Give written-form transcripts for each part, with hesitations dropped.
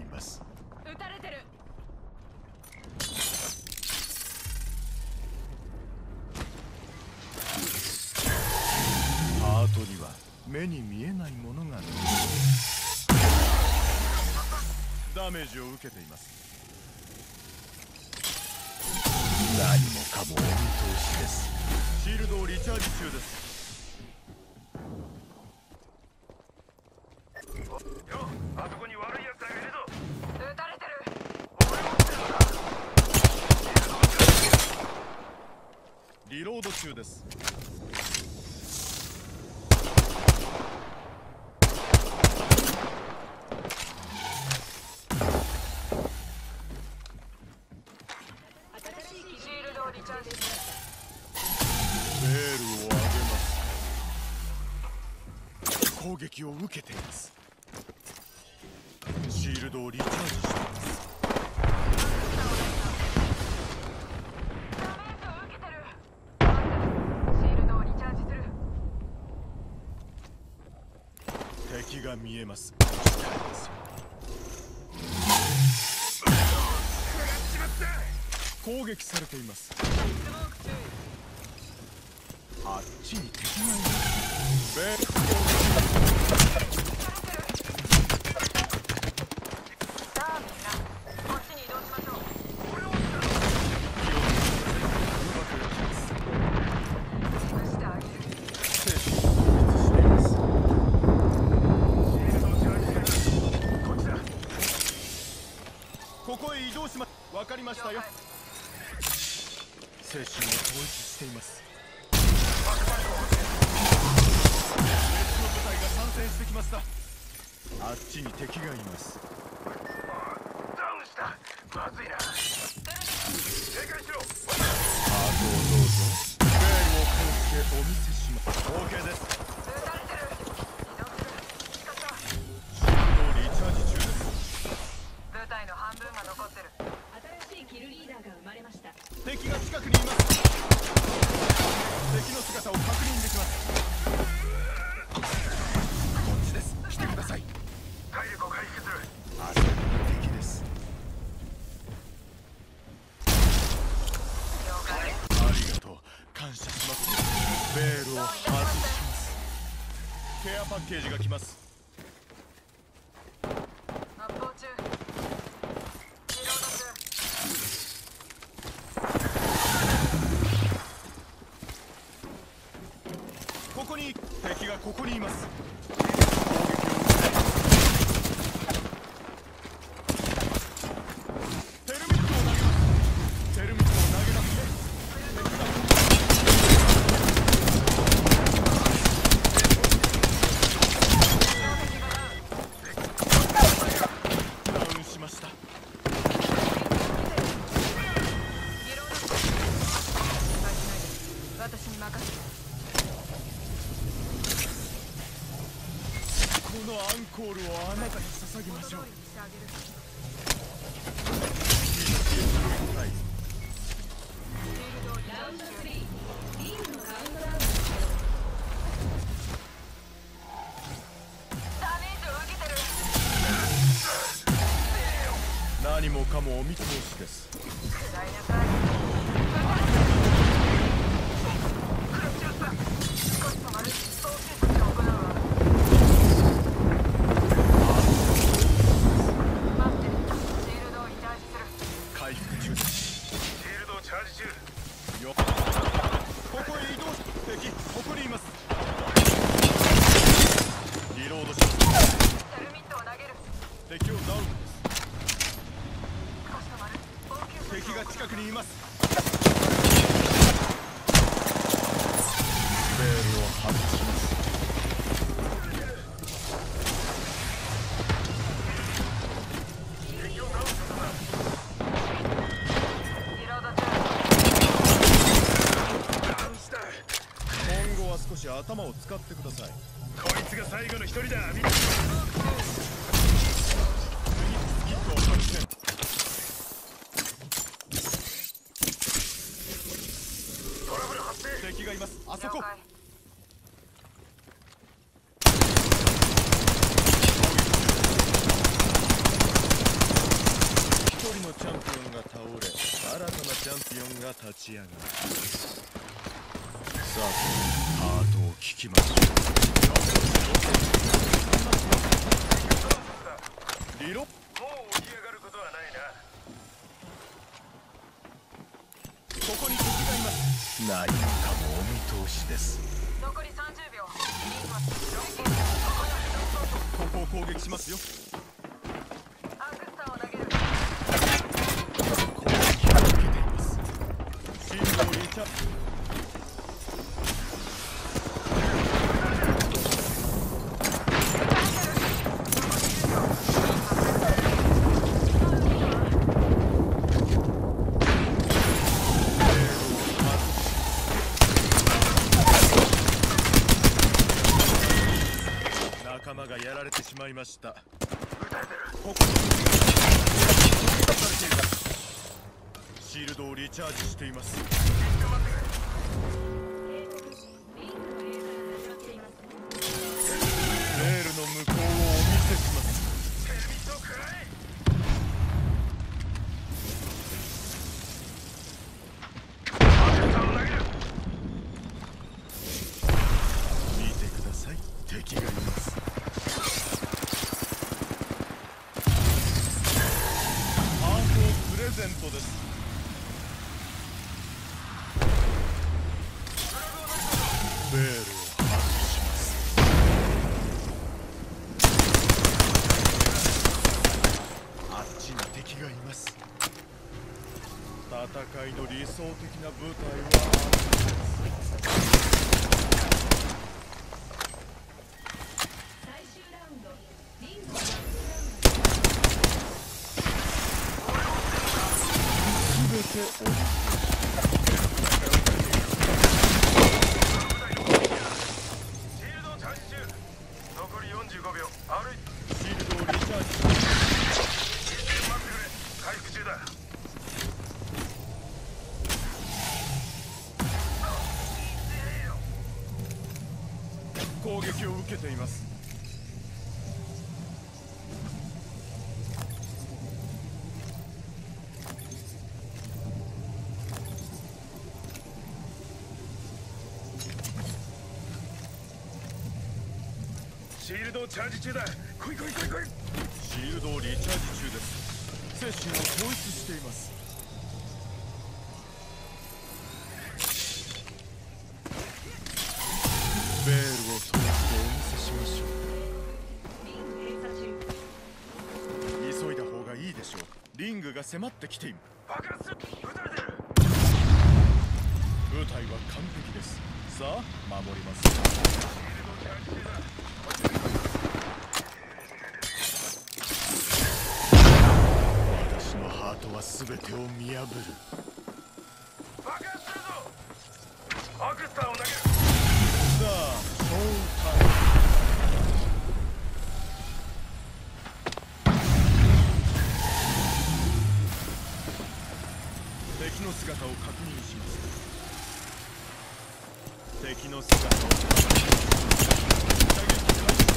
います。 撃たれてる。 ハートには目に見えないものがある。ダメージを受けています。何もかもお見通しです。シールドをリチャージ中です。 よ、あそこに悪い奴らがいるぞ。 撃たれてる。 リロード中です。 シールドをリチャージしました。 ベールを上げます。攻撃を受けています。シールドをリチャージしています。 ダメージを受けてる。シールドをリチャージする。 敵が見えます。攻撃されています。 スモーク注意。 あっちに敵がいます。ベールさあみんな、こっちに移動しましょう。潰してあげる。 精神を統一しています。 こっちだ。 ここへ移動します。わかりましたよ。精神を統一しています。別の部隊が参戦してきました。あっちに敵がいます。 ダウンした。まずいな。警戒しろ。 ハートをどうぞ。ベールをかぶってお見せします。 OK です。 撃たれてる。移動する。仕方。 シールドをリチャージ中です。 部隊の半分が残ってる。 新しいキルリーダーが生まれました。 敵が近くにいます。敵の姿を確認できます。こっちです。来てください。 体力を回復する。 あそこの敵です。 了解。 ありがとう。感謝します。ベールを外します。ケアパッケージが来ます。 発砲中。リロード中。 ここに敵がここにいます。テルミットを投げます。テルミットを投げますね。ダウンしました。 リロード中。心配しないで。私に任せて。 このアンコールをあなたに捧げましょう。 してあげる。 はい。 シールドをリチャラウンドージ中。 3、リーグのカウントダウン。 ダメージを受けてる。 何もかもお見通しです。 くらいなさい。食らっちゃった。少し止まる。総集措置を行うわ。待って。シールドをリチャージする。 回復中です。 シールドをチャージ中。 よ。ここへ移動し、敵ここにいます。リロードします。 テルミットを投げる。 敵をダウンです。 少し止まる。応急措置を行う。 敵が近くにいます。ベールを外します。 リロード中。 ダウンした。 今後は少し頭を使ってください。 こいつが最後の一人だ。みんな。 ヒットを発見。 トラブル発生。 敵がいます。あそこ。 了解。 チャンピオンが立ち上がる。さあハートを聞きましょう。リロもう起き上がることはないな。 ここに敵がいます。ないのかもお見通しです。 残り30秒。 ここを攻撃しますよ。 アクスターを投げる。 攻撃を受けています。シールドをリチャージ。仲間がやられてしまいました。ここにシールドをリチャージしています。レールの向こうをお見せします。見てください、敵がいます。ハートプレゼントです。ベールを外します。あっちに敵がいます。戦いの理想的な舞台は最終ラウンドリングの全てお見シールドチャージ中。残り45秒。歩いてシールドをリチャージします。 待ってくれ。回復中だ。 攻撃を受けています。 シールドチャージ中だ。来い来い来い来い。 シールドをリチャージ中です。精神を統一しています。ベールを通してお見せしましょリング閉鎖中。 う。急いだ方がいいでしょう。リングが迫ってきている。 爆発する。撃たれてる。 舞台は完璧です。さあ守ります。 シールドチャージ中だ。 私のハートは全てを見破る。 爆発するぞ。アクスターを投げる。 さあショータイム。敵の姿を確認します。敵の姿を確認します。射撃開始です。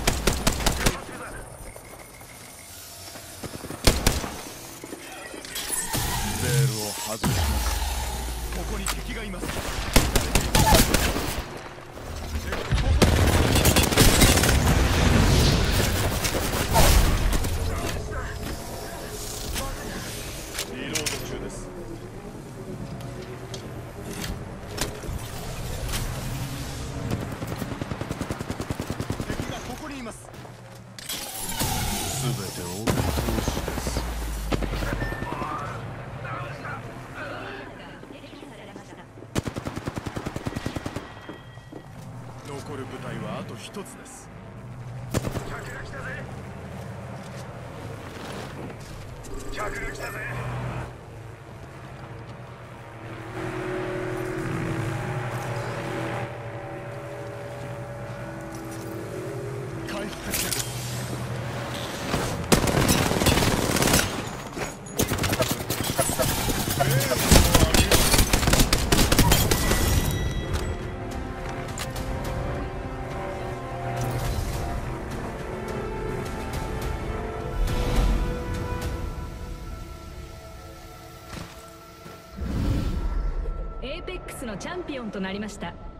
ベールを外します。ここに敵がいます。リロード中です。敵がここにいます。すべてお見通しです。残る部隊はあと一つです。 客が来たぜ。客が来たぜ。 回復中です。ベールを上げる。 エーペックスのチャンピオンとなりました。